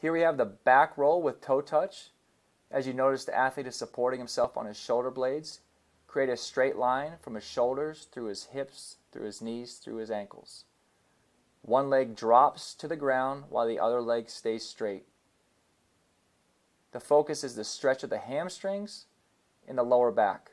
Here we have the back roll with toe touch. As you notice, the athlete is supporting himself on his shoulder blades. Create a straight line from his shoulders through his hips, through his knees, through his ankles. One leg drops to the ground while the other leg stays straight. The focus is the stretch of the hamstrings in the lower back.